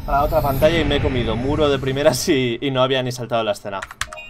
a la otra pantalla y me he comido muro de primeras y no había ni saltado la escena.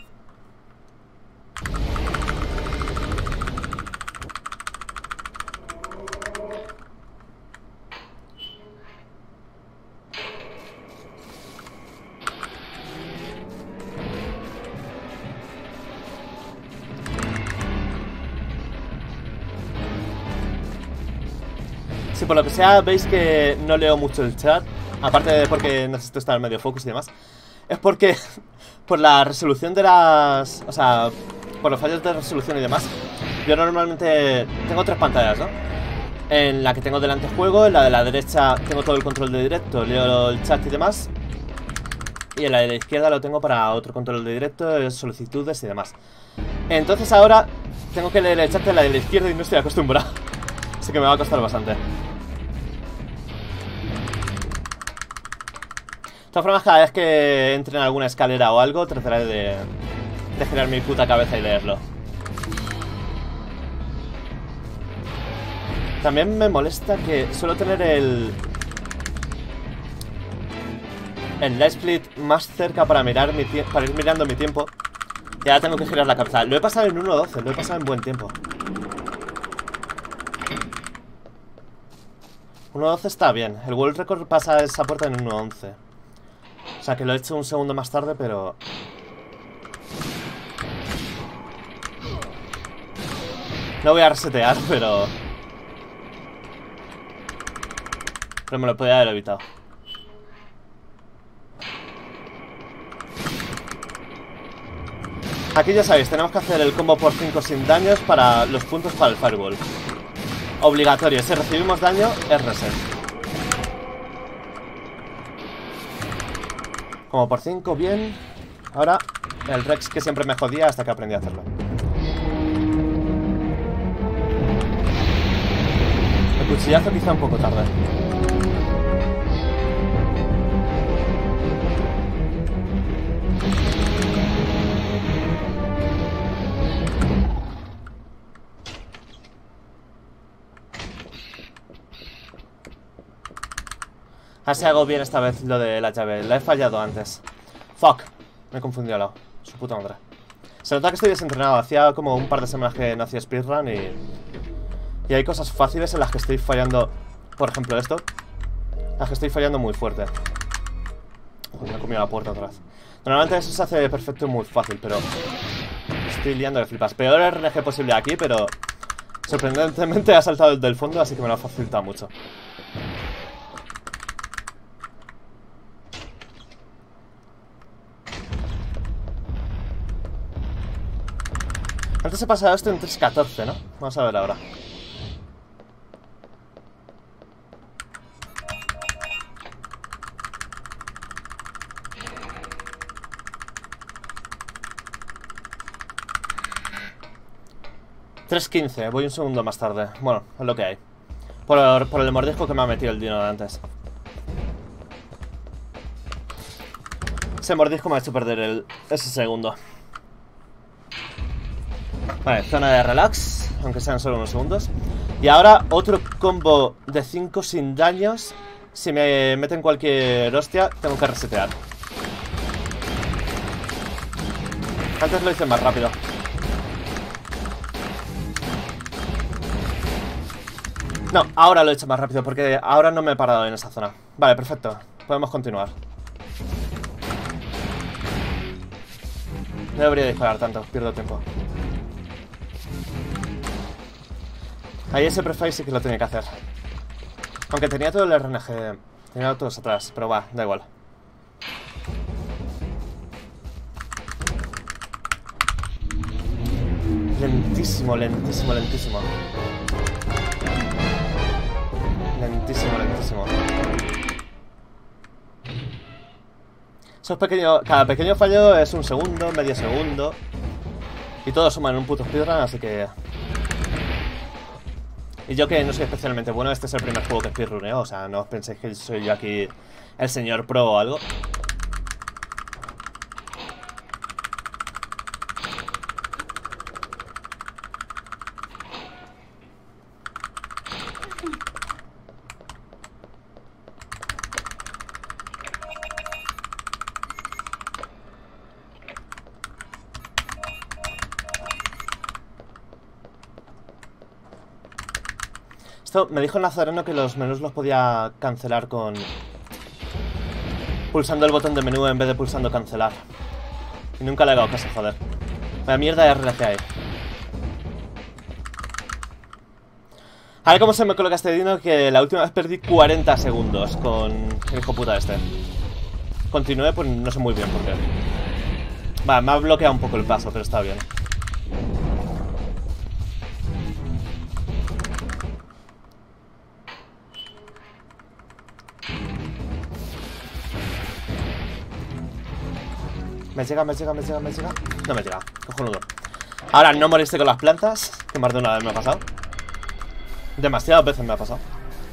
Si por lo que sea veis que no leo mucho el chat, aparte de porque necesito estar en medio focus y demás, es porque por la resolución de las... O sea, por los fallos de resolución y demás, yo normalmente tengo 3 pantallas, ¿no? En la que tengo delante juego, en la de la derecha tengo todo el control de directo, leo el chat y demás, y en la de la izquierda lo tengo para otro control de directo, solicitudes y demás. Entonces ahora tengo que leer el chat en la de la izquierda y no estoy acostumbrado. Así que me va a costar bastante. De todas formas, cada vez que entre en alguna escalera o algo, trataré de girar mi puta cabeza y leerlo. También me molesta que suelo tener el light split más cerca para mirar para ir mirando mi tiempo. Y ahora tengo que girar la cabeza. Lo he pasado en 1.12, lo he pasado en buen tiempo. 1.12 está bien. El world record pasa esa puerta en 1.11. O sea que lo he hecho un segundo más tarde, pero... No voy a resetear, pero me lo podía haber evitado. Aquí ya sabéis, tenemos que hacer el combo por 5 sin daños para los puntos para el Fireball. Obligatorio, si recibimos daño, es reset. Como por 5, bien. Ahora, el Rex que siempre me jodía hasta que aprendí a hacerlo. El cuchillazo quizá un poco tarde. Así hago bien esta vez lo de la llave. La he fallado antes. Fuck. Me he confundido al lado. Su puta madre. Se nota que estoy desentrenado. Hacía como un par de semanas que no hacía speedrun y hay cosas fáciles en las que estoy fallando. Por ejemplo esto. Las que estoy fallando muy fuerte. Joder, me he comido la puerta otra vez. Normalmente eso se hace perfecto y muy fácil, pero estoy liando de flipas. Peor RNG posible aquí, pero sorprendentemente ha saltado el del fondo, así que me lo ha facilitado mucho. Antes he pasado esto en 3.14, ¿no? Vamos a ver ahora. $3.15, voy un segundo más tarde. Bueno, es lo que hay. Por el mordisco que me ha metido el dino de antes. Ese mordisco me ha hecho perder ese segundo. Vale, zona de relax, aunque sean solo unos segundos. Y ahora otro combo de 5 sin daños. Si me meten cualquier hostia, tengo que resetear. Antes lo hice más rápido. No, ahora lo he hecho más rápido porque ahora no me he parado en esa zona. Vale, perfecto, podemos continuar. No debería disparar tanto, pierdo tiempo. Ahí ese prefire sí que lo tenía que hacer. Aunque tenía todo el RNG. Tenía todos atrás, pero va, da igual. Lentísimo, lentísimo, lentísimo. Lentísimo, lentísimo. Eso es pequeño. Cada pequeño fallo es un segundo, medio segundo. Y todo suma en un puto speedrun, así que... Y yo que no soy especialmente bueno, este es el primer juego que speedruneo, o sea, no os penséis que soy yo aquí el señor pro o algo. Esto me dijo el Nazareno que los menús los podía cancelar con... pulsando el botón de menú en vez de pulsando cancelar. Y nunca le he dado caso, joder. La mierda de RL que hay. A ver cómo se me coloca este dino, que la última vez perdí 40 segundos con el hijo puta este. Continué, pues no sé muy bien por qué. Vale, me ha bloqueado un poco el paso, pero está bien. Me llega. No me llega, cojonudo. Ahora no moriste con las plantas, que más de una vez me ha pasado. Demasiadas veces me ha pasado.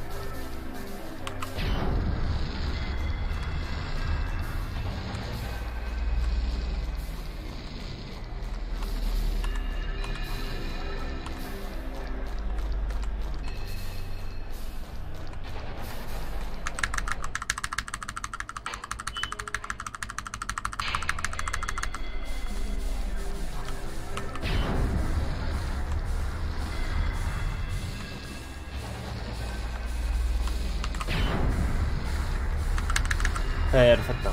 Perfecto.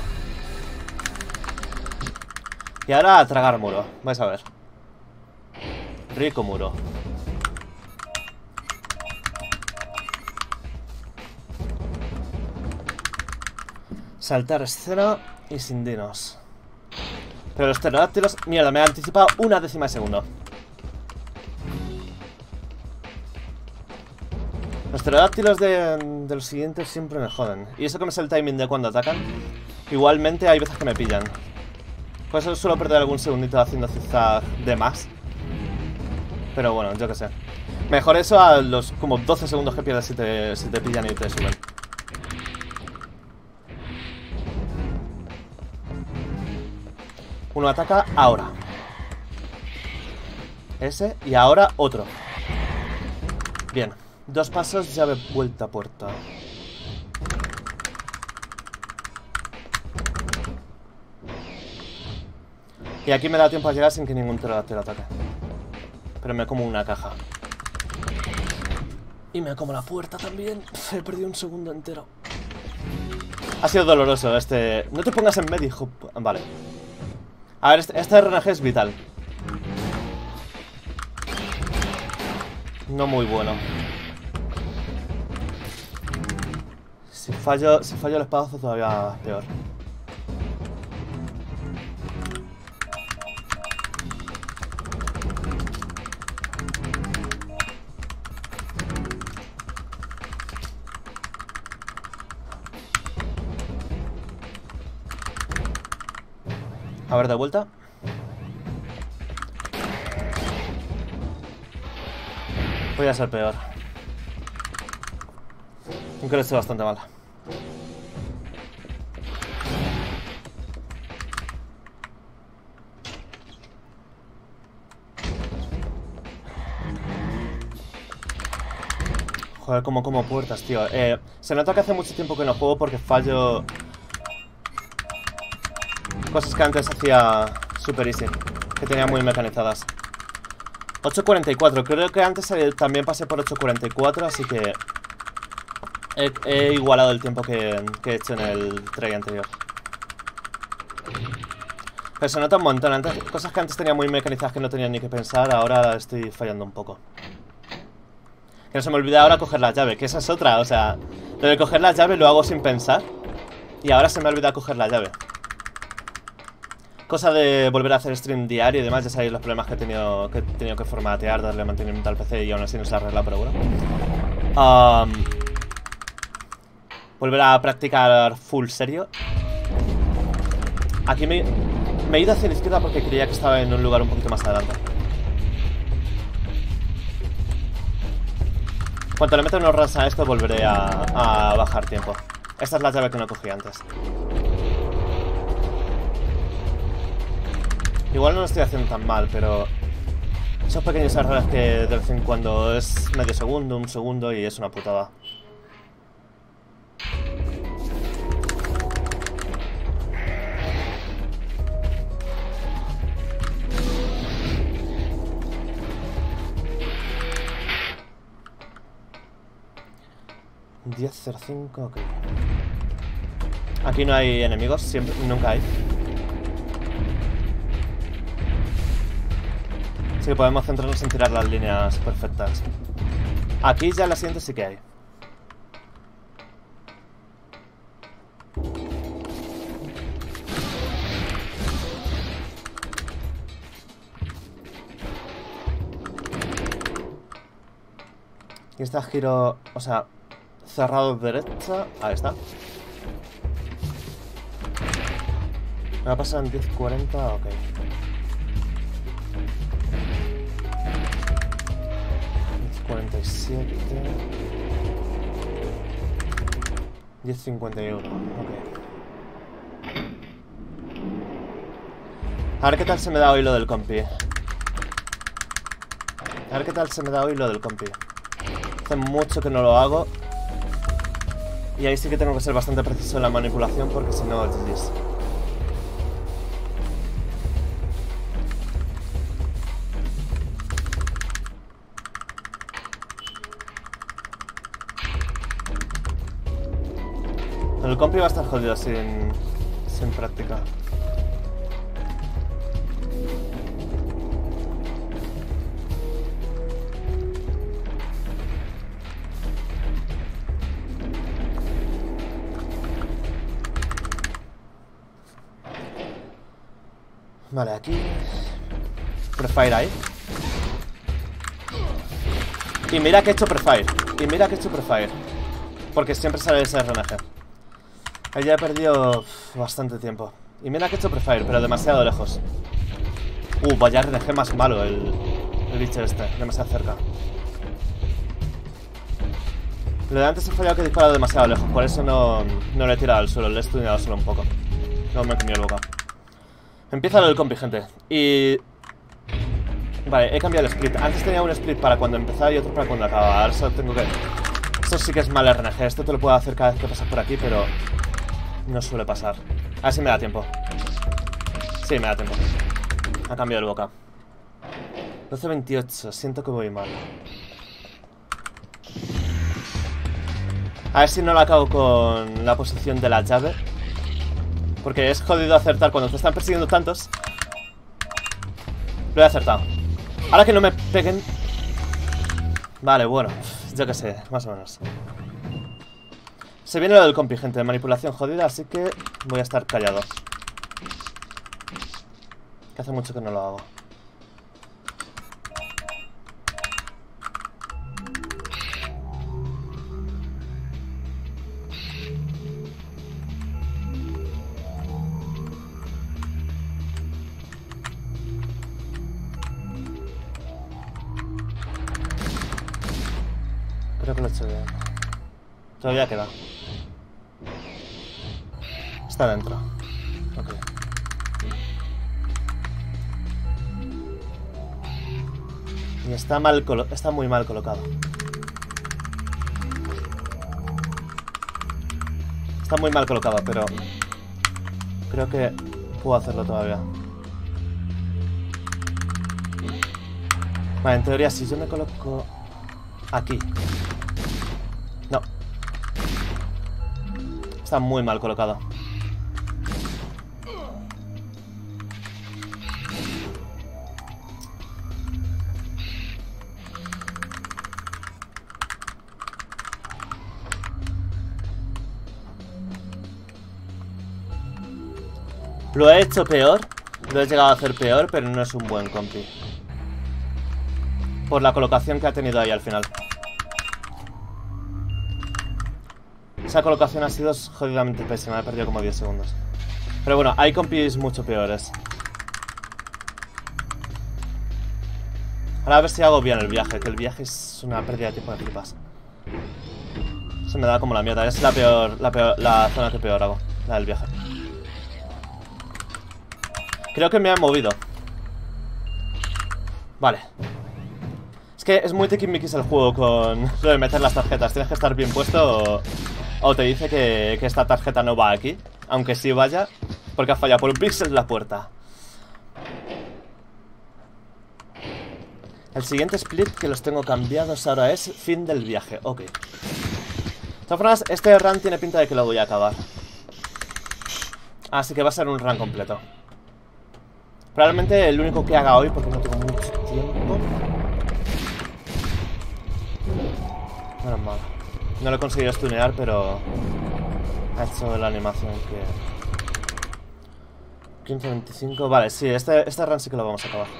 Y ahora a tragar muro. Vais a ver. Rico muro. Saltar escena y sin dinos. Pero los pterodáctilos... Mierda, me ha anticipado una décima de segundo. Los pterodáctilos de los siguientes siempre me joden. Y eso que me sé el timing de cuando atacan. Igualmente hay veces que me pillan. Por eso suelo perder algún segundito haciendo zigzag de más. Pero bueno, yo qué sé. Mejor eso a los como 12 segundos que pierdes si te pillan y te suben. Uno ataca ahora. Ese y ahora otro. Bien. 2 pasos, llave vuelta a puerta. Y aquí me da tiempo a llegar sin que ningún pterodáctilo ataque. Pero me como una caja. Y me como la puerta también. He perdido un segundo entero. Ha sido doloroso este... No te pongas en medio, hijo... Vale. A ver, este RNG es vital. No muy bueno. Si fallo el espadazo todavía peor. A ver, de vuelta. Voy a ser peor. Aunque lo esté bastante mal. Joder, como puertas, tío. Se nota que hace mucho tiempo que no juego porque fallo cosas que antes hacía super easy, que tenía muy mecanizadas. 8.44, creo que antes también pasé por 8.44, así que he igualado el tiempo que he hecho en el try anterior. Pero se nota un montón. Antes, cosas que antes tenía muy mecanizadas que no tenía ni que pensar, ahora estoy fallando un poco. Que no se me olvida ahora coger la llave, que esa es otra, o sea, lo de coger la llave lo hago sin pensar y ahora se me olvida coger la llave. Cosa de volver a hacer stream diario y demás, ya sabéis los problemas que he tenido que formatear, darle mantenimiento al PC y aún así no se arregla, pero bueno. Volver a practicar full serio. Aquí me he ido hacia la izquierda porque creía que estaba en un lugar un poquito más adelante. Cuando le meto unos runs a esto volveré a bajar tiempo. Esta es la llave que no cogí antes. Igual no lo estoy haciendo tan mal, pero esos pequeños errores que de vez en cuando es medio segundo, un segundo y es una putada. 10.05, ok. Aquí no hay enemigos, siempre, nunca hay. Así que podemos centrarnos en tirar las líneas perfectas. Aquí ya en la siguiente sí que hay. Y está giro, o sea, cerrado derecha. Ahí está. Me va a pasar en 10.40, ok. 10.47. 10.51, ok. A ver qué tal se me da hoy lo del compi. A ver qué tal se me da hoy lo del compi. Hace mucho que no lo hago. Y ahí sí que tengo que ser bastante preciso en la manipulación porque si no, GG's. El compi va a estar jodido sin práctica. Vale, aquí... Prefire ahí. Y mira que he hecho Prefire. Y mira que he hecho Prefire. Porque siempre sale ese RNG. Ahí ya he perdido bastante tiempo. Y mira que he hecho Prefire, pero demasiado lejos. Vaya RNG más malo el bicho este. Demasiado cerca. Lo de antes he fallado que he disparado demasiado lejos. Por eso no le he tirado al suelo. Le he estudiado solo un poco. No me he comido el boca. Empieza lo del compi, gente. Y... Vale, he cambiado el split. Antes tenía un split para cuando empezaba y otro para cuando acababa. Ahora solo tengo que... Esto sí que es mal RNG. Esto te lo puedo hacer cada vez que pasas por aquí, pero... No suele pasar. A ver si me da tiempo. Sí, me da tiempo. Ha cambiado el boca. 12.28. Siento que voy mal. A ver si no lo acabo con la posición de la llave. Porque es jodido acertar cuando te están persiguiendo tantos. Lo he acertado. Ahora que no me peguen. Vale, bueno. Yo qué sé, más o menos. Se viene lo del compi, gente. De manipulación jodida, así que voy a estar callado. Que hace mucho que no lo hago. Creo que lo he hecho bien. Todavía queda. Está dentro. Ok. Y está muy mal colocado. Está muy mal colocado, pero... Creo que puedo hacerlo todavía. Vale, en teoría si yo me coloco... Aquí. No. Está muy mal colocado. Lo he hecho peor. Lo he llegado a hacer peor, pero no es un buen compi. Por la colocación que ha tenido ahí al final. Esa colocación ha sido jodidamente pésima. He perdido como 10 segundos. Pero bueno, hay compis mucho peores. Ahora a ver si hago bien el viaje. Que el viaje es una pérdida de tiempo de flipas. Se me da como la mierda. Es la zona que peor hago. La del viaje. Creo que me han movido. Vale. Es que es muy tiquismiquis el juego con lo de meter las tarjetas. Tienes que estar bien puesto o te dice que esta tarjeta no va aquí. Aunque sí vaya, porque ha fallado por un píxel la puerta. El siguiente split que los tengo cambiados ahora es fin del viaje. Ok. todas formas, este run tiene pinta de que lo voy a acabar. Así que va a ser un run completo. Probablemente el único que haga hoy, porque no tengo mucho tiempo. Menos mal. No lo he conseguido stunear, pero ha hecho la animación que... 15-25, vale, sí, este run sí que lo vamos a acabar.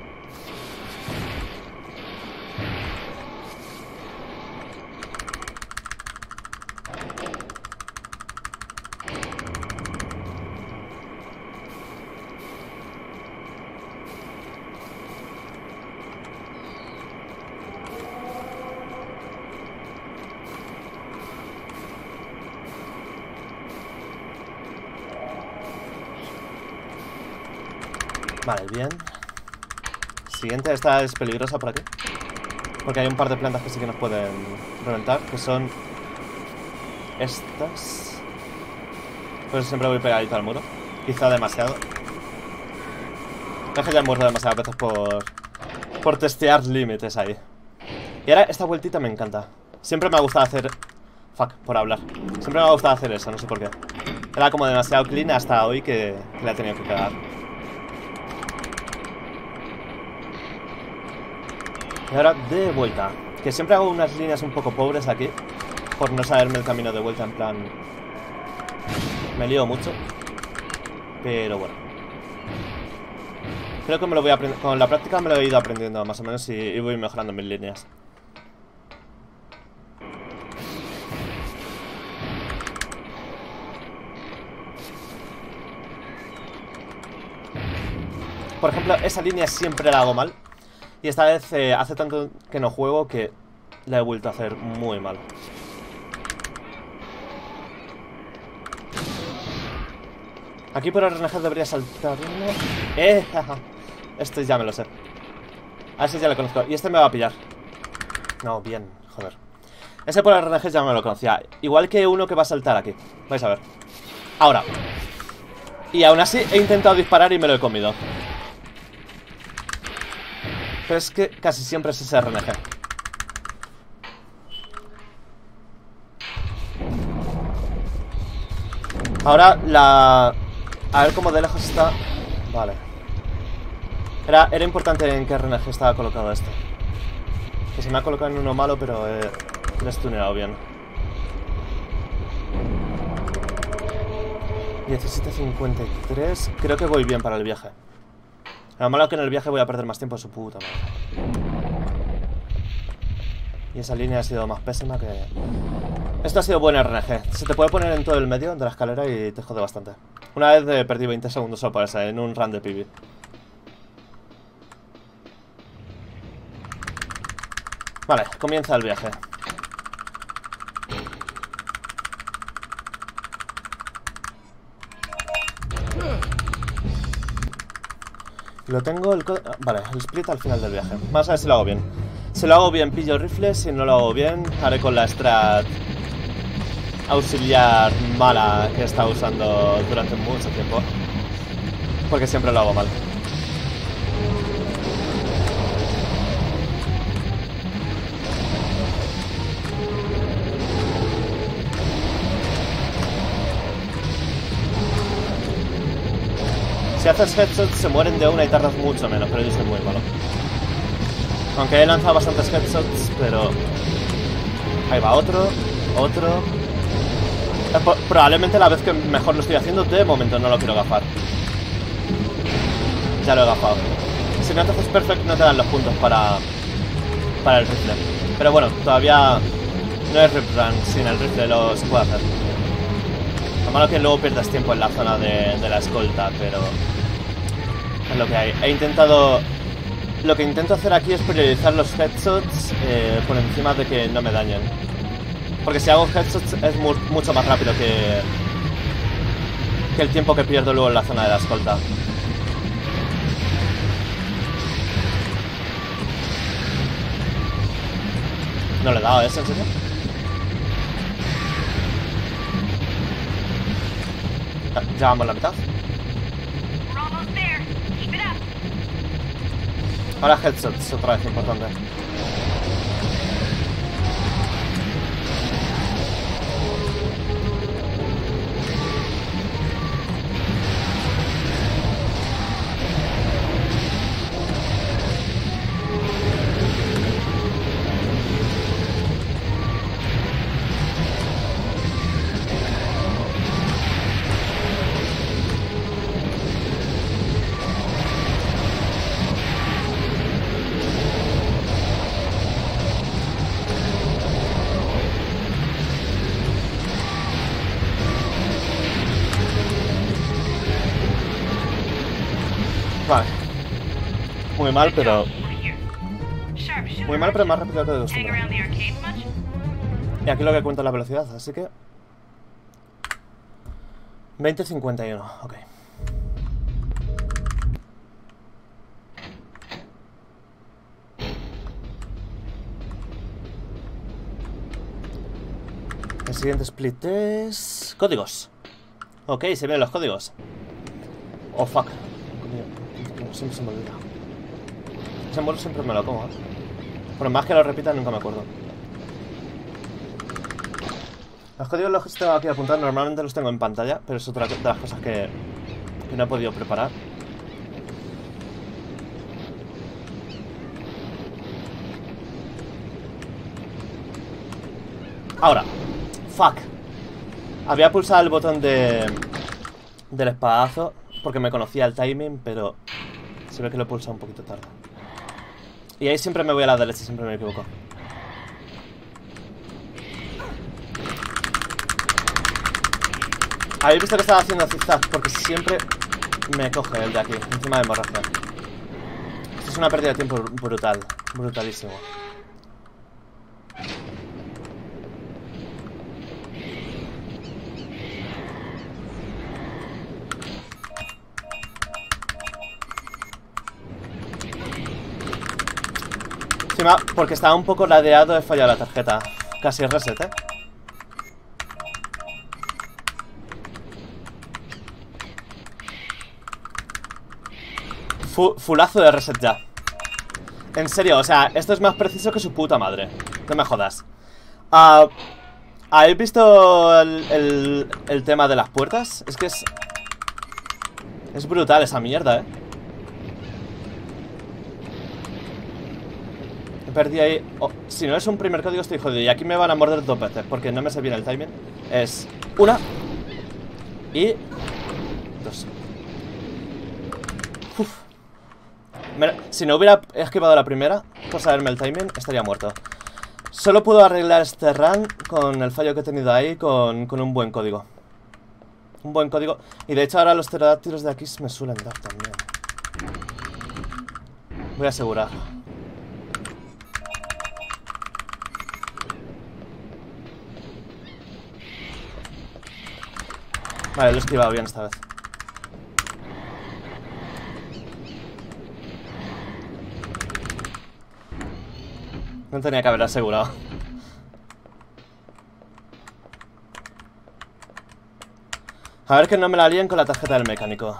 Vale, bien. Siguiente, esta es peligrosa por aquí. Porque hay un par de plantas que sí que nos pueden reventar, que son estas. Pues siempre voy pegadito al muro. Quizá demasiado. Es que ya he muerto demasiadas veces por testear límites ahí. Y ahora esta vueltita me encanta. Siempre me ha gustado hacer... Fuck, por hablar. Siempre me ha gustado hacer eso, no sé por qué. Era como demasiado clean hasta hoy que le he tenido que cagar. Y ahora de vuelta. Que siempre hago unas líneas un poco pobres aquí, por no saberme el camino de vuelta, en plan... Me lío mucho. Pero bueno. Creo que me lo voy a aprender. Con la práctica me lo he ido aprendiendo más o menos y voy mejorando mis líneas. Por ejemplo, esa línea siempre la hago mal. Y esta vez hace tanto que no juego que la he vuelto a hacer muy mal. Aquí por RNG debería saltar uno. Este ya me lo sé. A ese ya lo conozco. Y este me va a pillar. No, bien, joder. Ese por RNG ya me lo conocía. Igual que uno que va a saltar aquí. Vais a ver. Ahora. Y aún así he intentado disparar y me lo he comido. Pero es que casi siempre es ese RNG. Ahora la... A ver cómo de lejos está... Vale. Era importante en qué RNG estaba colocado esto. Que se me ha colocado en uno malo, pero lo he stuneado bien. 17:53. Creo que voy bien para el viaje. Lo malo es que en el viaje voy a perder más tiempo de su puta madre. Y esa línea ha sido más pésima que... Esto ha sido buen RNG. Se te puede poner en todo el medio de la escalera y te jode bastante. Una vez perdí 20 segundos solo por esa, en un run de PB. Vale, comienza el viaje. Lo tengo el... Vale, el split al final del viaje. Vamos a ver si lo hago bien. Si lo hago bien, pillo rifles. Si no lo hago bien, haré con la strat auxiliar mala que he estado usando durante mucho tiempo. Porque siempre lo hago mal. Si haces headshots se mueren de una y tardas mucho menos, pero yo soy muy malo. Aunque he lanzado bastantes headshots, pero... Ahí va otro. Probablemente la vez que mejor lo estoy haciendo, de momento no lo quiero gafar. Ya lo he gafado. Si no te haces perfect no te dan los puntos para el rifle. Pero bueno, todavía no es rip run, sin el rifle se puede hacer. Lo malo es que luego pierdes tiempo en la zona de la escolta, pero es lo que hay. He intentado... Lo que intento hacer aquí es priorizar los headshots por encima de que no me dañen. Porque si hago headshots es mucho más rápido que el tiempo que pierdo luego en la zona de la escolta. No le he dado eso, ¿en serio? Ya vamos a la mitad. Ahora headshots, otra vez importante. Muy mal, pero... Muy mal, pero más rápido que de costumbre. Y aquí lo que cuenta es la velocidad, así que... 20:51, ok. El siguiente split es... Códigos. Ok, se ven los códigos. Oh, fuck. Siempre se me olvida. Ese muro siempre me lo como, ¿eh? Por más que lo repita, nunca me acuerdo. Los códigos los tengo aquí apuntados. Normalmente los tengo en pantalla, pero es otra de las cosas que no he podido preparar. Ahora. Fuck. Había pulsado el botón del espadazo porque me conocía el timing, pero se ve que lo he pulsado un poquito tarde. Y ahí siempre me voy a la derecha, siempre me equivoco. Habéis visto que estaba haciendo zigzag porque siempre me coge el de aquí, encima de hemorragia. Esto es una pérdida de tiempo brutal, brutalísimo. Encima, porque estaba un poco ladeado, he fallado la tarjeta. Casi reset, ¿eh? Fulazo de reset ya. En serio, o sea, esto es más preciso que su puta madre. No me jodas. ¿Habéis visto el tema de las puertas? Es que es brutal esa mierda, ¿eh? He perdido ahí... Oh, si no es un primer código estoy jodido. Y aquí me van a morder 2 veces porque no me sé bien el timing. Es una y 2. Uf. Si no hubiera esquivado la primera, por saberme el timing, estaría muerto. Solo puedo arreglar este run con el fallo que he tenido ahí, con un buen código. Un buen código. Y de hecho ahora los pterodáctilos de aquí me suelen dar también. Voy a asegurar. Vale, lo he esquivado bien esta vez. No tenía que haber asegurado. A ver que no me la líen con la tarjeta del mecánico.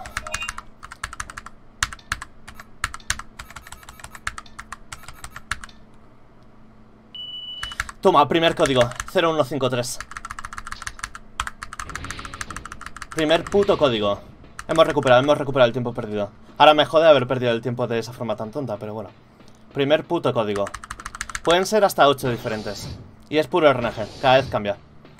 Toma, primer código 0153. Primer puto código. Hemos recuperado el tiempo perdido. Ahora me jode haber perdido el tiempo de esa forma tan tonta, pero bueno. Primer puto código. Pueden ser hasta 8 diferentes. Y es puro RNG, cada vez cambia.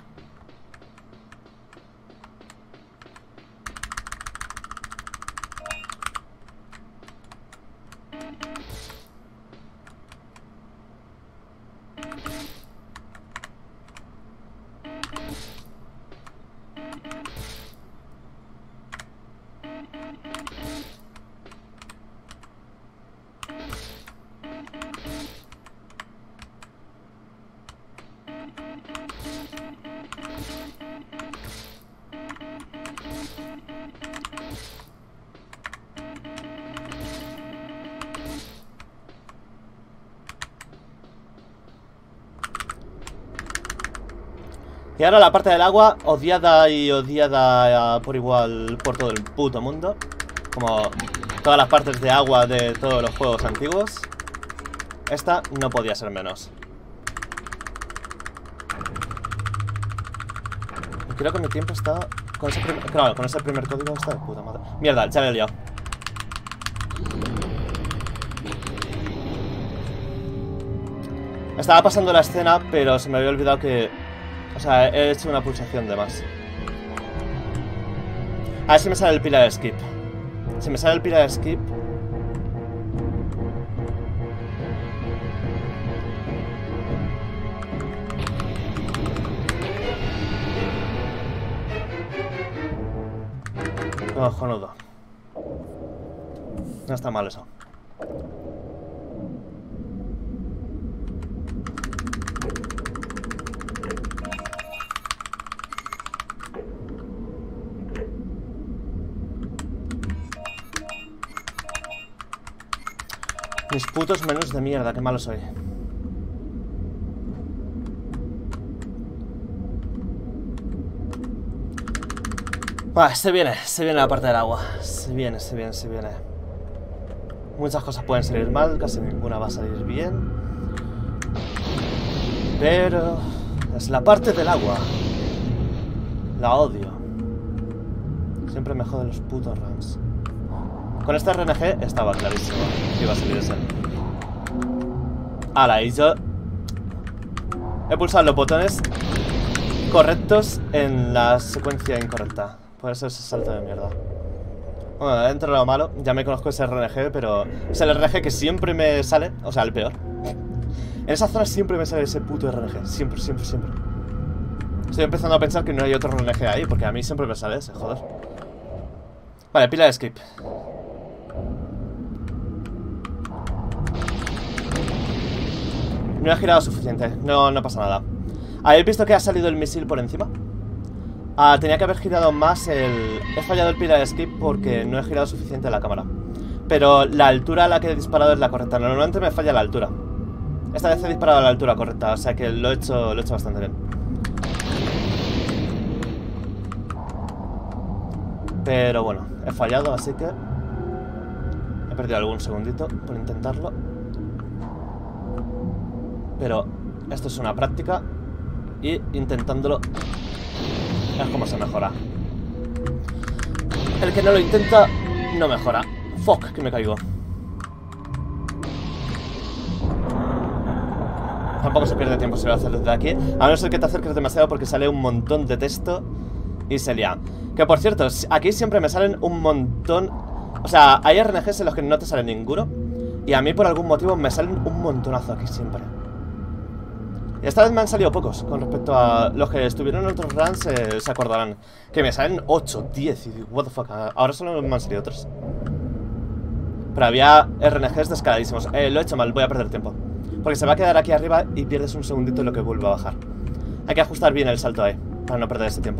Y ahora la parte del agua, odiada y odiada por igual por todo el puto mundo. Como todas las partes de agua de todos los juegos antiguos. Esta no podía ser menos. Y creo que mi tiempo está... Claro, con ese primer código está de puta madre. Mierda, ya le he liado. Estaba pasando la escena, pero se me había olvidado que... O sea, he hecho una pulsación de más. A ver si me sale el Pillar Skip. Si me sale el Pillar Skip... Cojonudo. No está mal eso. Mis putos menús de mierda, qué malo soy. Vale, se viene la parte del agua. Se viene. Muchas cosas pueden salir mal, casi ninguna va a salir bien. Pero es la parte del agua. La odio. Siempre me joden los putos runs. Con este RNG estaba clarísimo que iba a salir ese. Ahora, y yo he pulsado los botones correctos en la secuencia incorrecta. Por eso ese salto de mierda. Bueno, dentro de lo malo, ya me conozco ese RNG, pero es el RNG que siempre me sale, o sea, el peor. En esa zona siempre me sale ese puto RNG, siempre. Estoy empezando a pensar que no hay otro RNG ahí, porque a mí siempre me sale ese, joder. Vale, pila de skip. No he girado suficiente, no pasa nada. ¿Habéis visto que ha salido el misil por encima? Tenía que haber girado más el... He fallado el pila de skip porque no he girado suficiente la cámara. Pero la altura a la que he disparado es la correcta. Normalmente me falla la altura. Esta vez he disparado a la altura correcta, o sea que lo he hecho bastante bien. Pero bueno, he fallado, así que... He perdido algún segundito por intentarlo. Pero esto es una práctica. Y intentándolo es como se mejora. El que no lo intenta no mejora. Fuck, que me caigo. Tampoco se pierde tiempo si lo haces desde aquí. A no ser que te acerques demasiado porque sale un montón de texto y se lía. Que por cierto, aquí siempre me salen un montón. O sea, hay RNGs en los que no te sale ninguno. Y a mí por algún motivo me salen un montonazo aquí siempre. Y esta vez me han salido pocos con respecto a los que estuvieron en otros runs. Se acordarán que me salen 8, 10 y digo, what the fuck. Ahora solo me han salido 3. Pero había RNGs descaradísimos. Lo he hecho mal, voy a perder tiempo. Porque se va a quedar aquí arriba y pierdes un segundito en lo que vuelve a bajar. Hay que ajustar bien el salto ahí para no perder ese tiempo.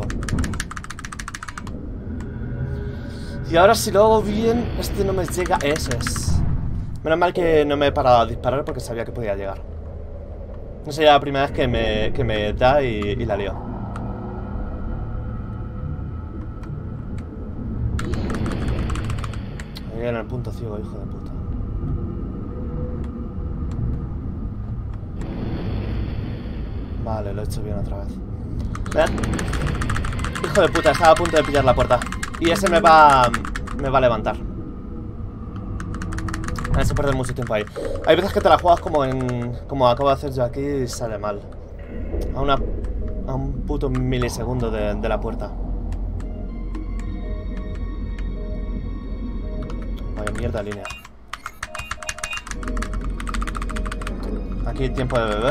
Y ahora si lo hago bien, este no me llega. Eso es. Menos mal que no me he parado a disparar porque sabía que podía llegar. No sería la primera vez que me da y la lío. Ahí en el punto ciego, hijo de puta. Vale, lo he hecho bien otra vez. Hijo de puta, estaba a punto de pillar la puerta. Y ese me va a levantar. A eso perder mucho tiempo ahí. Hay veces que te la juegas como acabo de hacer yo aquí y sale mal. A un puto milisegundo de la puerta. Vaya mierda línea. Aquí tiempo de beber.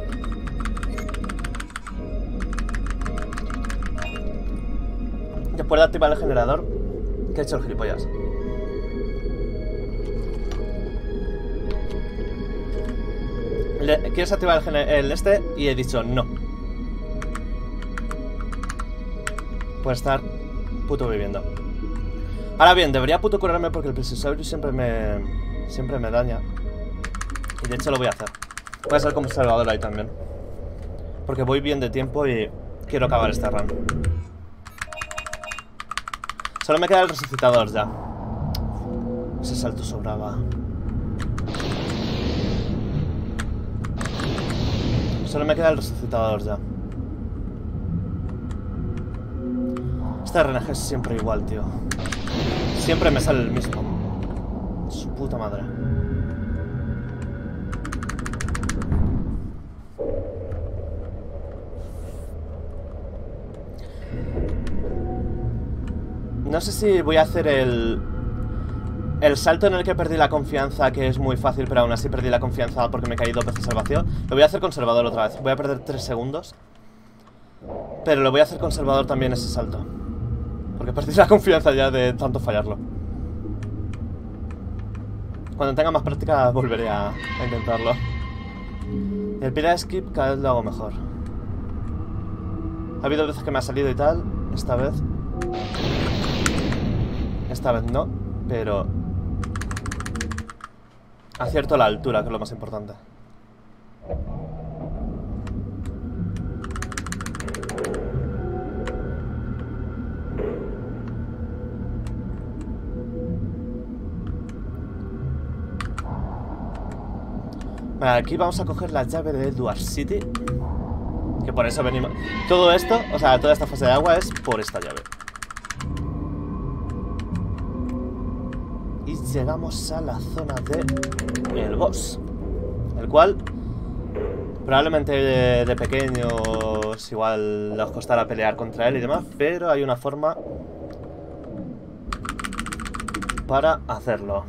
Después de activar el generador, que he hecho el gilipollas. ¿Quieres activar el este? Y he dicho no. Por estar puto viviendo. Ahora bien, debería puto curarme porque el Plesiosaurus siempre me daña. Y de hecho lo voy a hacer. Voy a ser como salvador ahí también. Porque voy bien de tiempo y quiero acabar este run. Solo me queda el resucitador ya. Ese salto sobraba. Solo me queda el resucitador ya. Este RNG es siempre igual, tío. Siempre me sale el mismo. Su puta madre. No sé si voy a hacer el salto en el que perdí la confianza, que es muy fácil, pero aún así perdí la confianza porque me caí 2 veces al vacío. Lo voy a hacer conservador otra vez. Voy a perder 3 segundos. Pero lo voy a hacer conservador también ese salto. Porque perdí la confianza ya de tanto fallarlo. Cuando tenga más práctica volveré a intentarlo. El pila de skip cada vez lo hago mejor. Ha habido veces que me ha salido y tal. Esta vez no, pero Acierto la altura, que es lo más importante. Vale, aquí vamos a coger la llave de Edward City. Que por eso venimos. Todo esto, o sea, toda esta fase de agua es por esta llave. Y llegamos a la zona de el boss. El cual probablemente de pequeños igual os costará pelear contra él y demás, pero hay una forma para hacerlo.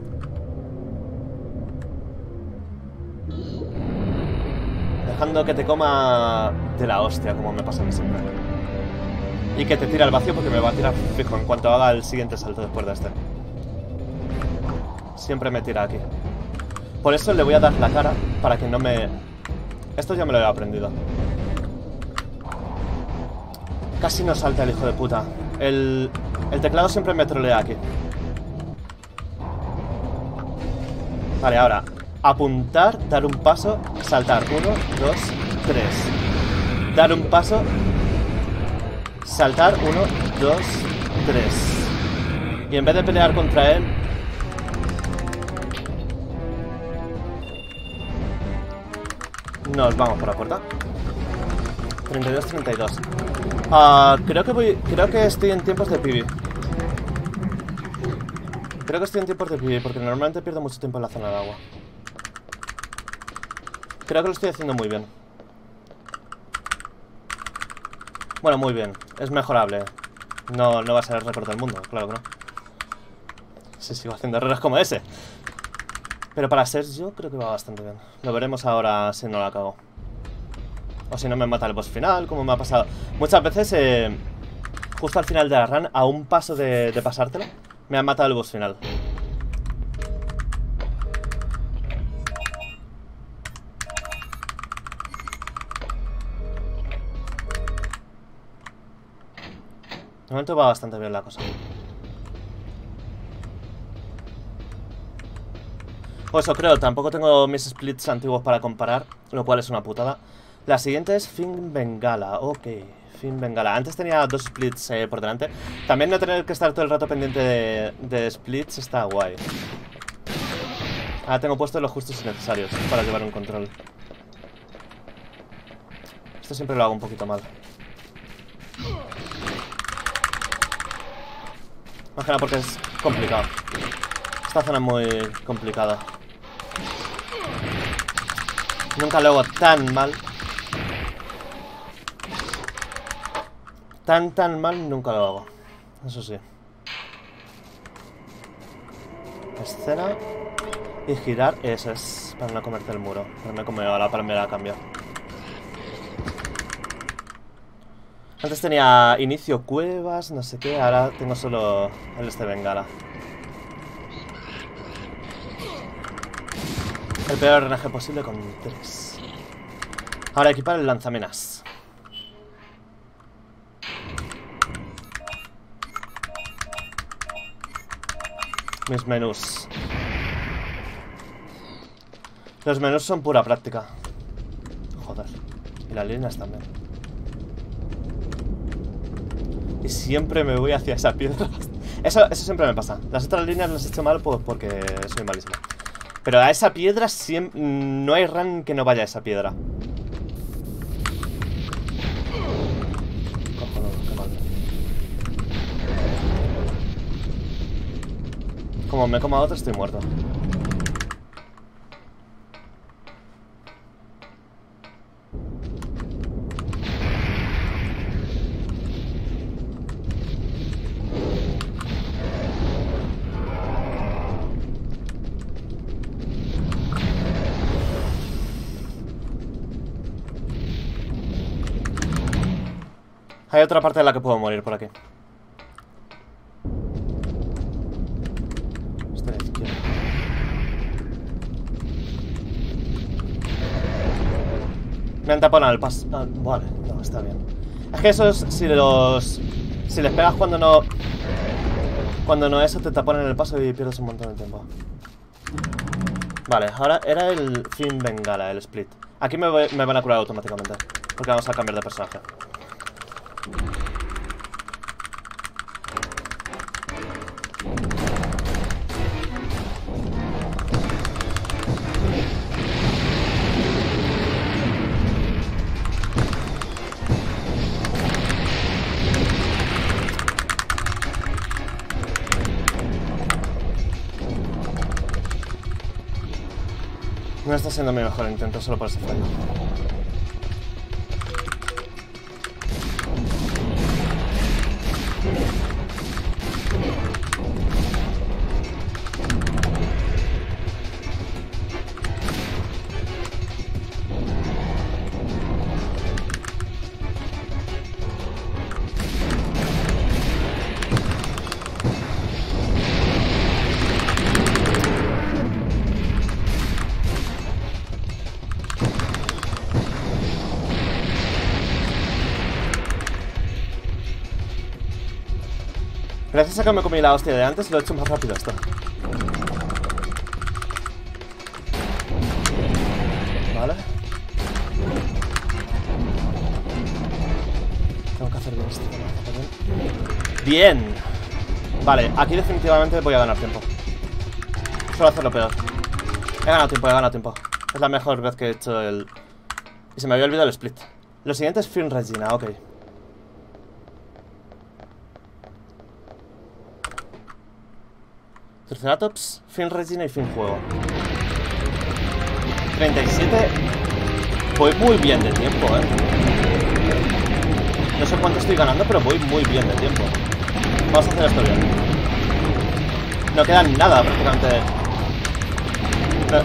Dejando que te coma de la hostia, como me pasa a mí siempre. Y que te tira al vacío porque me va a tirar fijo en cuanto haga el siguiente salto después de este. Siempre me tira aquí. Por eso le voy a dar la cara para que no me... Esto ya me lo he aprendido. Casi no salta el hijo de puta. El teclado siempre me trolea aquí. Vale, ahora apuntar, dar un paso, saltar. 1, 2, 3. Dar un paso, saltar. 1, 2, 3. Y en vez de pelear contra él, nos vamos por la puerta. 32, 32. Creo que estoy en tiempos de PB. Creo que estoy en tiempos de PB porque normalmente pierdo mucho tiempo en la zona de agua. Creo que lo estoy haciendo muy bien. Bueno, muy bien. Es mejorable. No va a ser el récord del mundo, claro que no. Si sigo haciendo errores como ese. Pero para ser yo creo que va bastante bien. Lo veremos ahora si no la cago. O si no me mata el boss final, como me ha pasado. Muchas veces, justo al final de la run, a un paso de pasártelo, me ha matado el boss final. De momento va bastante bien la cosa. Pues eso creo, tampoco tengo mis splits antiguos para comparar, lo cual es una putada. La siguiente es Fin Bengala, ok, Fin Bengala. Antes tenía 2 splits por delante. También no tener que estar todo el rato pendiente de splits está guay. Ahora tengo puestos los justos y necesarios para llevar un control. Esto siempre lo hago un poquito mal. Más que nada porque es complicado. Esta zona es muy complicada. Nunca lo hago tan mal. Tan mal nunca lo hago. Eso sí. Escena. Y girar. Eso es para no comerte el muro. Pero me he comido la primera a cambio. Antes tenía inicio cuevas, no sé qué. Ahora tengo solo el Bengala. El peor drenaje posible con 3. Ahora equipar el lanzaminas. Mis menús. Los menús son pura práctica. Joder. Y las líneas también. Y siempre me voy hacia esa piedra. Eso siempre me pasa. Las otras líneas las he hecho mal pues porque soy malísimo. Pero a esa piedra siempre... No hay run que no vaya a esa piedra. Cojonudo, qué mal. Como me coma otro estoy muerto. Hay otra parte de la que puedo morir por aquí. Esta de izquierda. Me han taponado el paso. Ah, vale, no, está bien. Es que esos, si les pegas cuando no... Cuando no eso, te taponan el paso y pierdes un montón de tiempo. Vale, ahora era el Fin Bengala, el split. Aquí me van a curar automáticamente, porque vamos a cambiar de personaje. No está siendo mi mejor intento, solo por ese fallo. Gracias a que me comí la hostia de antes, lo he hecho más rápido esto. Vale. Tengo que hacer bien esto. Bien. Vale, aquí definitivamente voy a ganar tiempo. Solo hacerlo peor. He ganado tiempo. Es la mejor vez que he hecho el... Y se me había olvidado el split. Lo siguiente es Fin Regina, ok. Triceratops, Fin Regina y Fin Juego. 37. Voy muy bien de tiempo, No sé cuánto estoy ganando, pero voy muy bien de tiempo. Vamos a hacer esto bien. No queda nada prácticamente. No.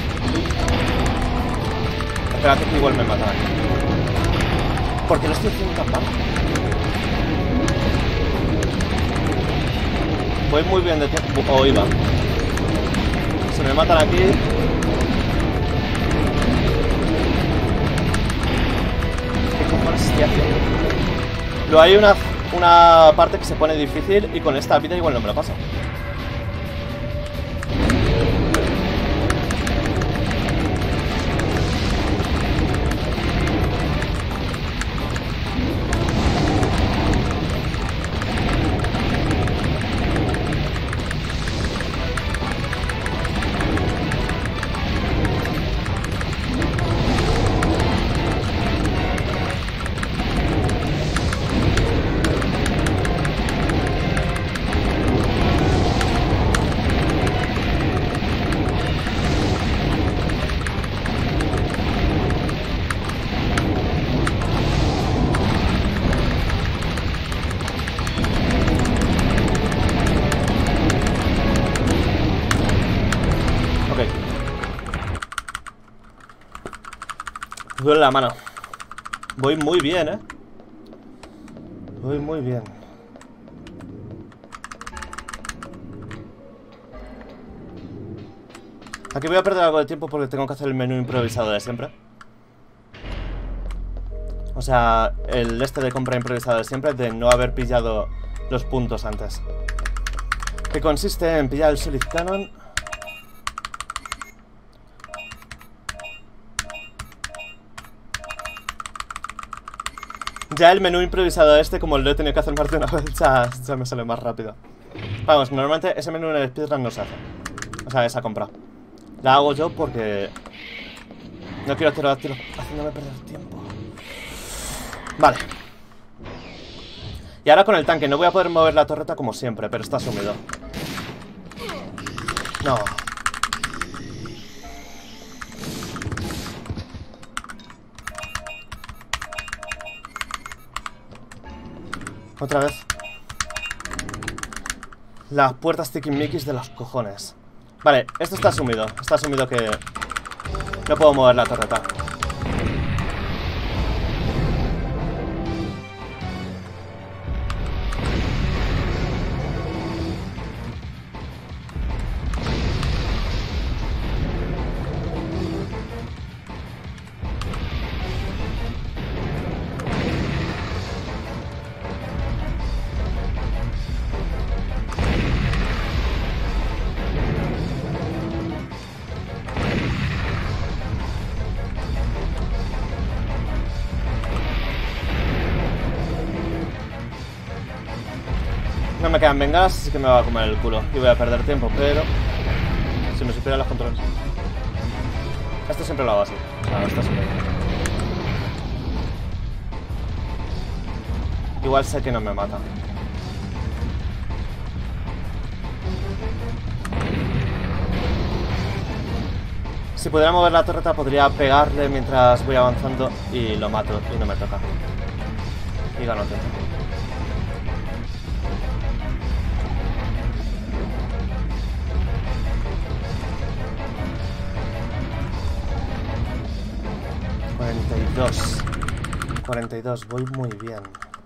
Espérate que igual me matan. ¿Por qué lo estoy haciendo tan mal? Voy muy bien de tiempo. O iba. Se me matan aquí. ¿Qué cojones estoy haciendo? Luego hay una parte que se pone difícil y con esta vida igual no me lo paso. Duele la mano. Voy muy bien, Voy muy bien. Aquí voy a perder algo de tiempo porque tengo que hacer el menú improvisado de siempre. O sea, el este de compra improvisado de siempre, de no haber pillado los puntos antes. Que consiste en pillar el Solid Cannon. Ya el menú improvisado este, como lo he tenido que hacer más de una vez, ya me sale más rápido. Vamos, normalmente ese menú en el speedrun no se hace. O sea, esa compra. La hago yo porque no quiero tirar haciéndome perder tiempo. Vale. Y ahora con el tanque no voy a poder mover la torreta como siempre, pero está sumido. No. Otra vez. Las puertas tiquismiquis de los cojones. Vale, esto está sumido. Está sumido que no puedo mover la torreta. No me quedan bengalas, así que me va a comer el culo. Y voy a perder tiempo, pero... si me supieran los controles. Esto siempre lo hago así. O sea, esto siempre. Igual sé que no me mata. Si pudiera mover la torreta podría pegarle mientras voy avanzando y lo mato y no me toca. Y gano tiempo. $42. 42, voy muy bien.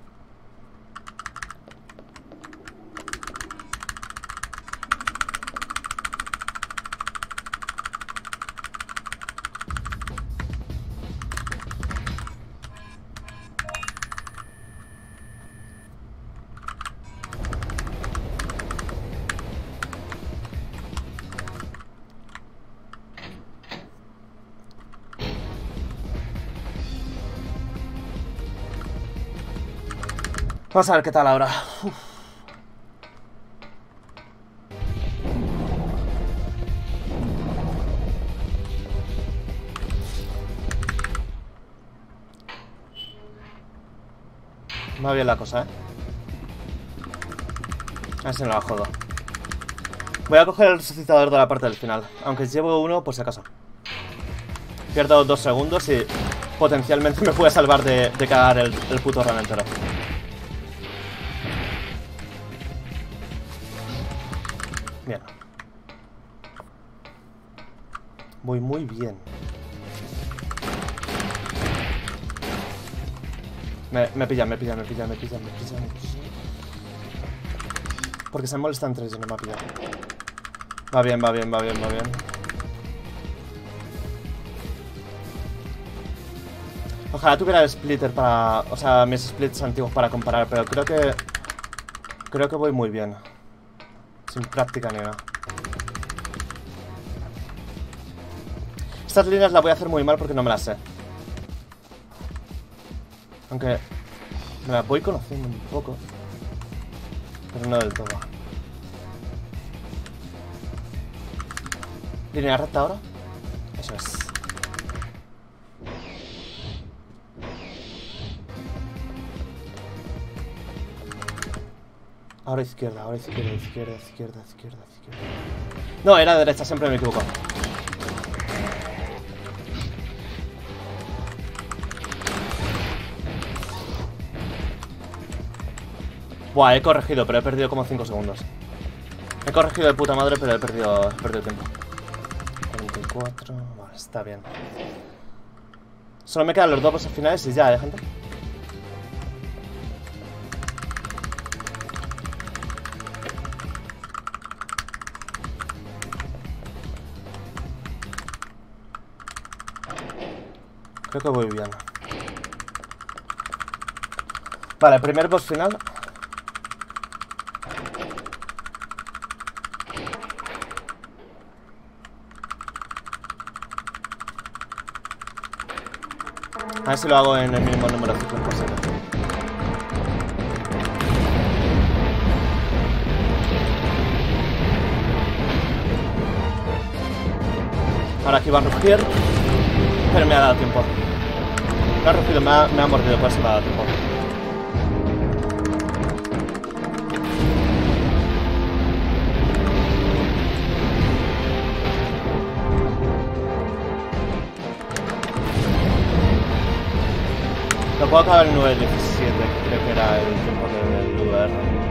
Vamos a ver qué tal ahora. Uf. Va bien la cosa, ¿eh? A ver si no la jodo. Voy a coger el resucitador de la parte del final. Aunque llevo uno, por si acaso. Pierdo 2 segundos y potencialmente me puede salvar de cagar el puto run entero. Bien. Voy muy bien. Me pillan. Porque se molestan 3 y no me ha pillado. Va bien. Ojalá tuviera el splitter para... o sea, mis splits antiguos para comparar, pero creo que voy muy bien. Sin práctica ni nada. Estas líneas las voy a hacer muy mal porque no me las sé. Aunque me las voy conociendo un poco. Pero no del todo. ¿Línea recta ahora? Eso es. Ahora izquierda. No, era derecha, siempre me equivoco. Buah, he corregido, pero he perdido como 5 segundos. He corregido de puta madre, pero he perdido tiempo. 44, vale, está bien. Solo me quedan los dos bosses finales y ya, gente. Creo que voy bien. Vale, primer boss final. A ver si lo hago en el mínimo número de ciclos posible. Ahora aquí va a rugir. Pero me ha dado tiempo. No ha rugido, me ha mordido, por eso me ha dado tiempo. Lo puedo acabar en 9.17, creo que era el tiempo del VR.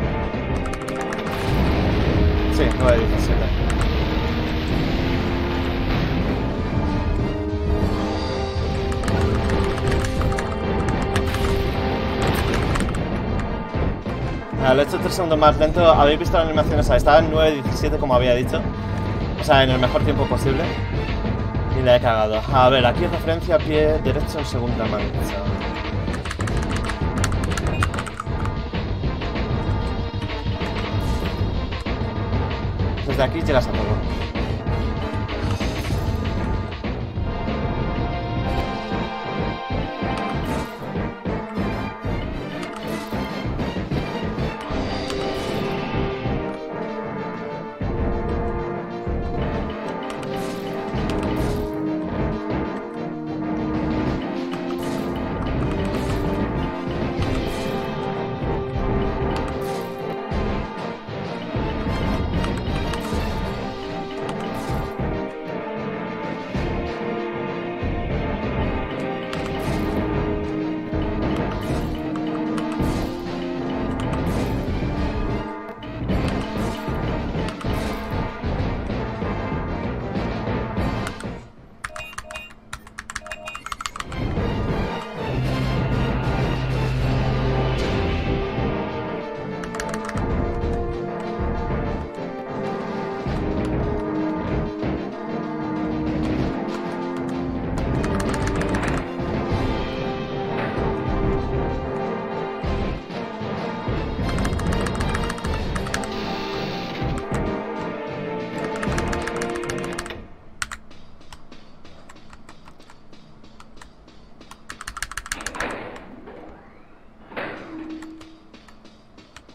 Sí, 9.17. Lo he hecho 3 segundos más lento. Habéis visto la animación esa, estaba en 9.17 como había dicho. O sea, en el mejor tiempo posible. Y la he cagado. A ver, aquí referencia a pie derecho en segunda mancha. Desde aquí llegas a todo.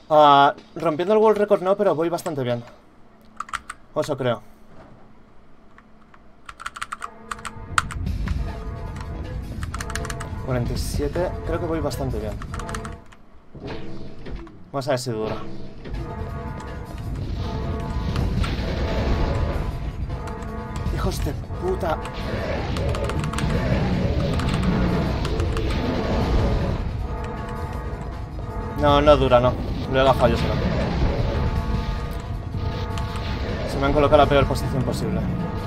Rompiendo el world record no, pero voy bastante bien. O eso creo. ...47... Creo que voy bastante bien. Vamos a ver si dura. ¡Hijos de puta! No, no dura, no. Luego fallo solo. Se me han colocado la peor posición posible.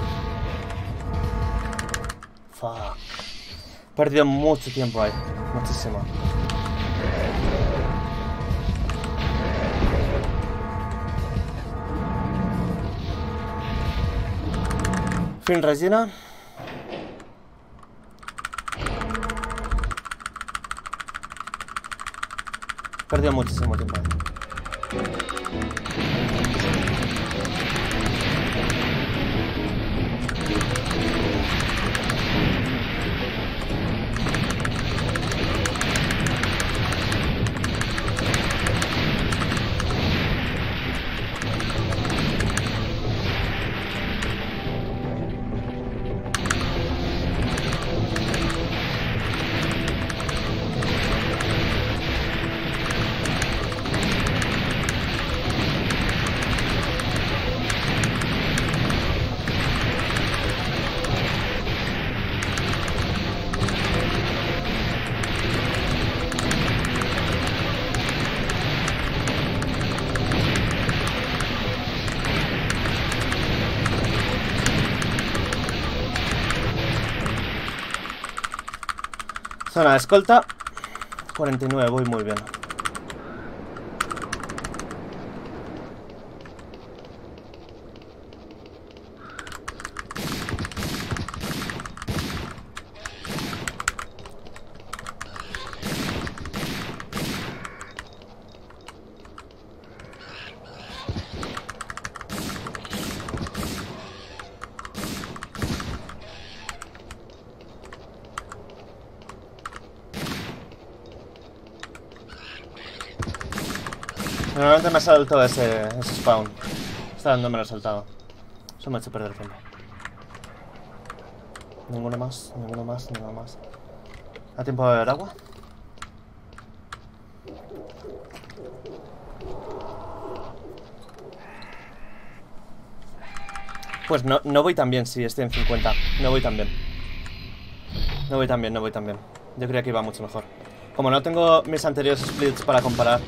Fuck. He perdido mucho tiempo ahí. Muchísimo. Fin Regina. He perdido muchísimo tiempo ahí. Zona de escolta 49, voy muy bien. Normalmente me salto ese spawn. Esta vez no me lo he saltado. Eso me ha hecho perder tiempo. Ninguno más, ninguno más, ninguno más. ¿Da tiempo de beber agua? Pues no voy tan bien si estoy en 50. No voy tan bien. No voy tan bien, no voy tan bien. Yo creía que iba mucho mejor. Como no tengo mis anteriores splits para comparar.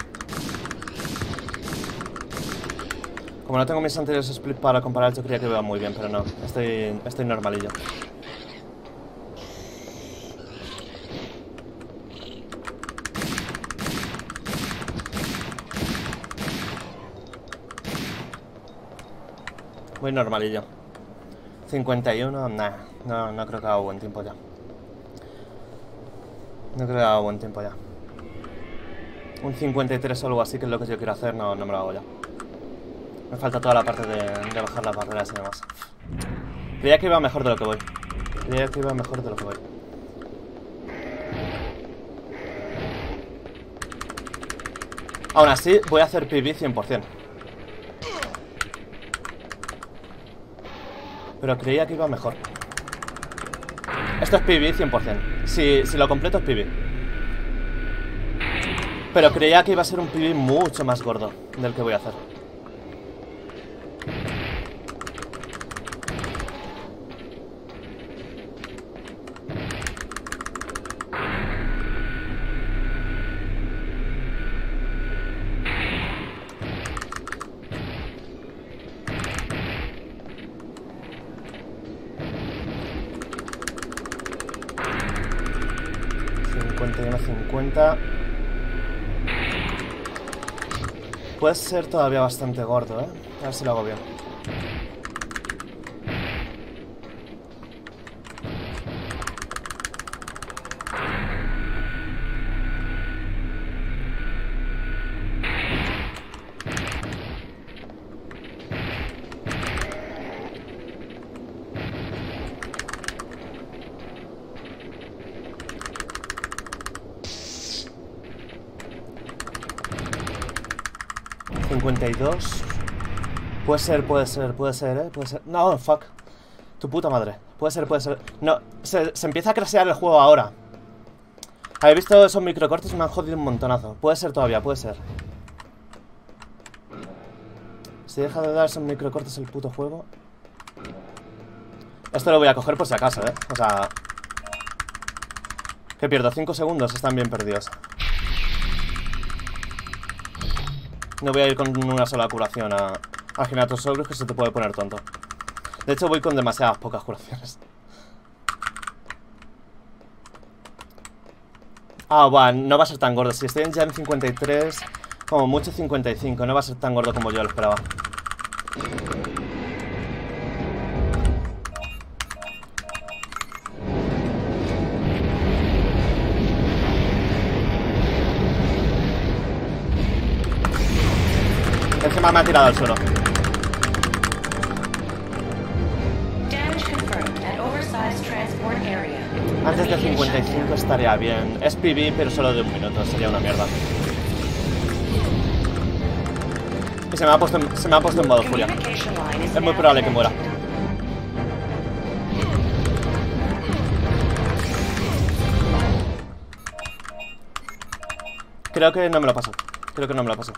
Como no tengo mis anteriores splits para comparar, yo creía que iba muy bien, pero no. Estoy normalillo. Voy normalillo. 51, nah. No creo que haga buen tiempo ya. No creo que haga buen tiempo ya. Un 53 o algo así, que es lo que yo quiero hacer, no me lo hago ya. Me falta toda la parte de bajar las barreras y demás. Creía que iba mejor de lo que voy. Creía que iba mejor de lo que voy. Aún así, voy a hacer PB 100%. Pero creía que iba mejor. Esto es PB 100%. Si lo completo es PB. Pero creía que iba a ser un PB mucho más gordo del que voy a hacer. Puede ser todavía bastante gordo, ¿eh? A ver si lo hago bien. 52. Puede ser, puede ser, puede ser, puede ser. No, fuck. Tu puta madre. Puede ser, puede ser. No, se empieza a crashear el juego ahora. ¿Habéis visto esos microcortes? Me han jodido un montonazo. Puede ser todavía, puede ser. Si deja de dar esos microcortes el puto juego. Esto lo voy a coger por si acaso, O sea... Que pierdo 5 segundos, están bien perdidos. No voy a ir con una sola curación a Ginatosaurus, que se te puede poner tonto. De hecho voy con demasiadas pocas curaciones. Ah, bueno, no va a ser tan gordo. Si estoy ya en 53, como mucho 55, no va a ser tan gordo como yo lo esperaba. Encima me ha tirado al suelo. Antes de 55 estaría bien. Es PB, pero solo de 1 minuto. Sería una mierda. Y se me ha puesto en modo furia. Es muy probable que muera. Creo que no me lo paso. Creo que no me lo paso.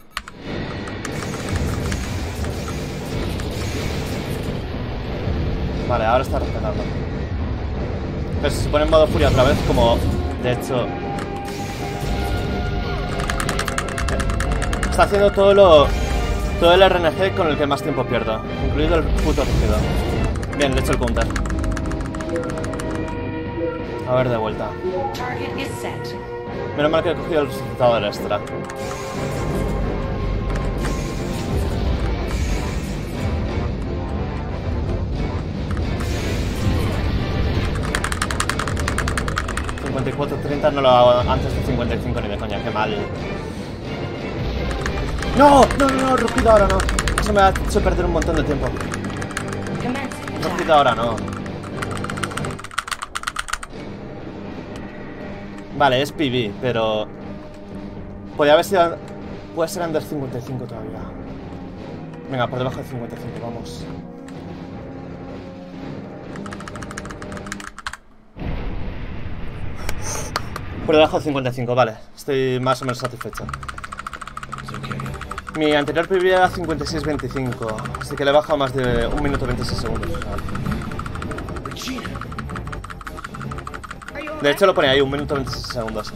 Vale, ahora está respetando. Pero si se pone en modo furia otra vez, como de hecho está haciendo todo el RNG con el que más tiempo pierdo, incluido el puto rígido. Bien, le he hecho el counter. A ver, de vuelta. Menos mal que he cogido el resucitador extra. .30 no lo hago antes de 55 ni de coña, qué mal. ¡No! ¡No, no, no! Rugido ahora no. Eso me ha hecho perder un montón de tiempo. Rugido ahora no. Vale, es PB, pero... Podría haber sido... Puede ser under 55 todavía. Venga, por debajo de 55, vamos. Por debajo de 55, vale. Estoy más o menos satisfecho. Mi anterior PB era 56-25, así que le he bajado más de 1 minuto 26 segundos. De hecho lo pone ahí, 1 minuto 26 segundos.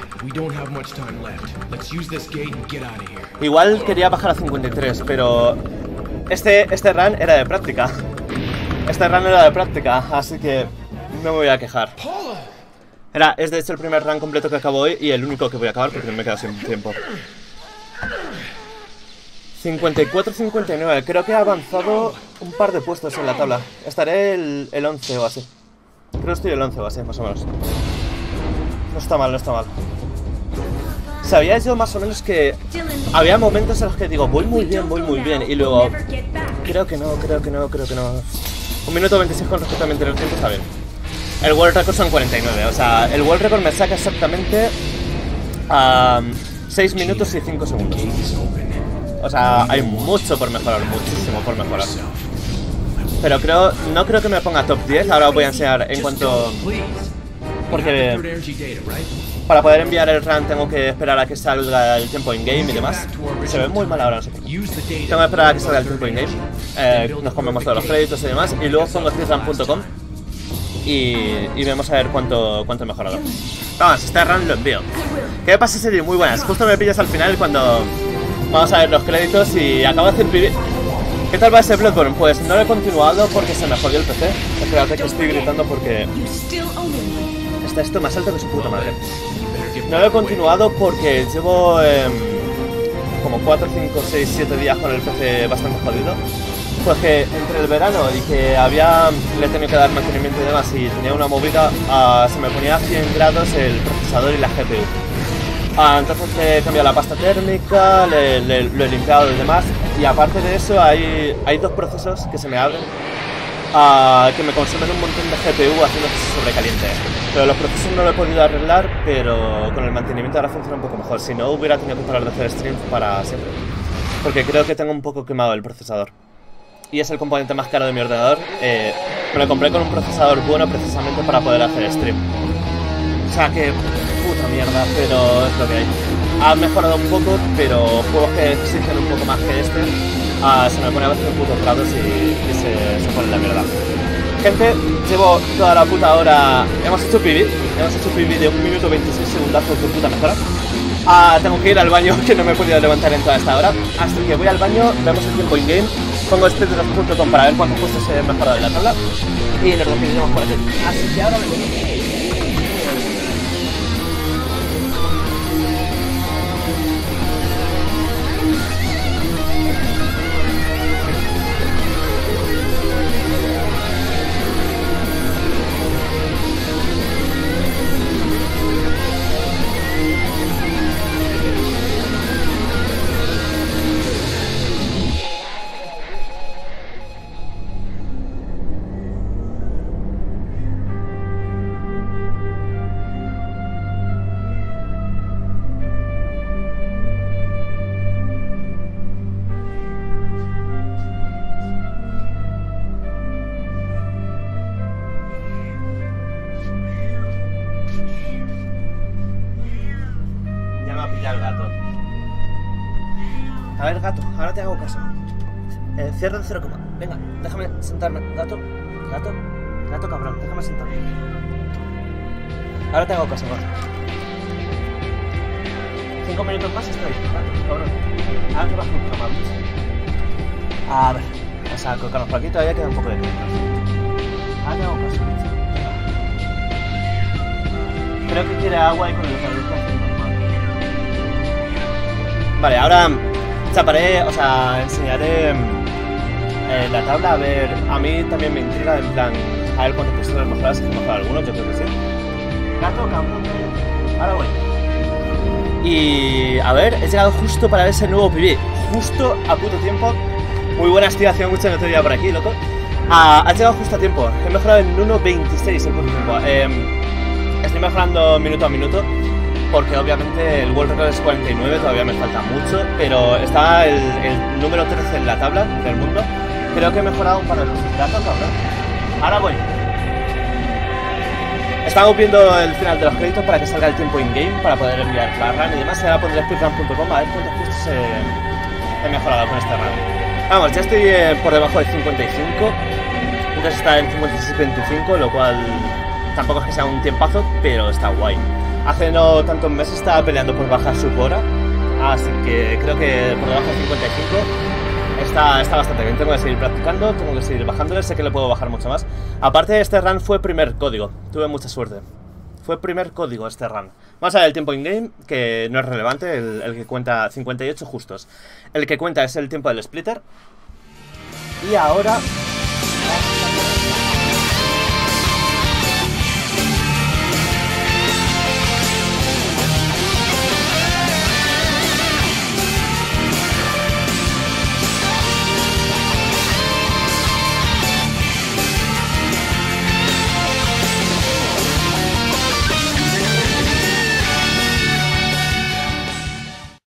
Igual quería bajar a 53, pero... Este run era de práctica. Este run era de práctica, así que no me voy a quejar. Es de hecho el primer run completo que acabo hoy y el único que voy a acabar porque me queda sin tiempo. 54-59, creo que he avanzado un par de puestos en la tabla. Estaré el 11 o así. Creo que estoy el 11 o así, más o menos. No está mal, no está mal. Sabía yo más o menos que había momentos en los que digo, voy muy bien, y luego creo que no. 1 minuto 26 con respecto a mi anterior tiempo está bien. El World Record son 49, o sea, el World Record me saca exactamente a 6 minutos y 5 segundos. O sea, hay mucho por mejorar, muchísimo por mejorar. Pero no creo que me ponga top 10, ahora os voy a enseñar en cuanto... Porque para poder enviar el run tengo que esperar a que salga el tiempo in-game y demás. Se ve muy mal ahora, no sé por qué. Tengo que esperar a que salga el tiempo in-game. Nos comemos todos los créditos y demás. Y luego pongo speedrun.com y vemos a ver cuánto he mejorado. Vamos, este run lo envío. ¿Qué pasa, serie? Muy buenas. Justo me pillas al final cuando vamos a ver los créditos y acabo de hacer PB. ¿Qué tal va ese Bloodborne? Pues no lo he continuado porque se me jodió el PC. Espérate que estoy gritando porque... Está esto más alto que su puta madre. No lo he continuado porque llevo como 4, 5, 6, 7 días con el PC bastante jodido. Pues que entre el verano y que le he tenido que dar mantenimiento y demás y tenía una movida, se me ponía a 100 grados el procesador y la GPU. Entonces he cambiado la pasta térmica, lo he limpiado y demás. Y aparte de eso hay 2 procesos que se me abren que me consumen un montón de GPU haciendo que se sobrecaliente. Pero los procesos no lo he podido arreglar, pero con el mantenimiento ahora funciona un poco mejor. Si no, hubiera tenido que parar de hacer streams para siempre. porque creo que tengo un poco quemado el procesador. Y es el componente más caro de mi ordenador. Me lo compré con un procesador bueno precisamente para poder hacer stream. O sea que, puta mierda, pero es lo que hay. Ha mejorado un poco, pero juegos que exigen un poco más que este, se me pone a veces un puto platos y se pone la mierda. Gente, llevo toda la puta hora. Hemos hecho PB de 1 minuto 26 segundazos de puta mejora. Tengo que ir al baño, que no me he podido levantar en toda esta hora. Así que voy al baño, vemos el tiempo in-game. Pongo speedruns.com para ver cuántos puestos he mejorado en la tabla. Y nos definiremos por aquí. Así que ahora me voy. Ya el gato. A ver, gato, ahora te hago caso. Cierra el 0, venga, déjame sentarme. Gato, cabrón, déjame sentarme. Ahora te hago caso, gato. 5 minutos más estoy, gato, cabrón. Ahora te bajo un cama, bicho. A ver, vamos a colocarnos por aquí, todavía queda un poco de tiempo. Ahora te hago caso, bicho. Creo que quiere agua y con el calor que hace. Vale, ahora chaparé, o sea, enseñaré la tabla, a ver, a mí también me intriga, en plan, a ver cuántos puestos mejoras, si mejor algunos, yo creo que sí. Gato, cabrón, ahora voy. Y, a ver, he llegado justo para ese nuevo PB, justo a puto tiempo. Muy buenas, tío, hacía mucho que no te veía por aquí, loco. Ha llegado justo a tiempo, he mejorado en 1.26 en poco tiempo. Estoy mejorando minuto a minuto. Porque obviamente el World Record es 49, todavía me falta mucho, pero está el número 13 en la tabla del mundo. Creo que he mejorado un par de cosas. Gato, cabrón. Ahora voy. Estamos viendo el final de los créditos para que salga el tiempo in-game, para poder enviar la run y demás. Ahora pondré speedrun.com a ver cuántos puestos he mejorado con este run. Vamos, ya estoy por debajo de 55. Entonces está en 56.25, lo cual tampoco es que sea un tiempazo, pero está guay. Hace no tantos meses estaba peleando por bajar su hora, así que creo que por debajo de 55 está bastante bien. Tengo que seguir practicando, tengo que seguir bajándole, sé que le puedo bajar mucho más. Aparte, este run fue primer código, tuve mucha suerte. Fue primer código este run. Vamos a ver el tiempo in-game, que no es relevante, el que cuenta 58 justos. El que cuenta es el tiempo del splitter. Y ahora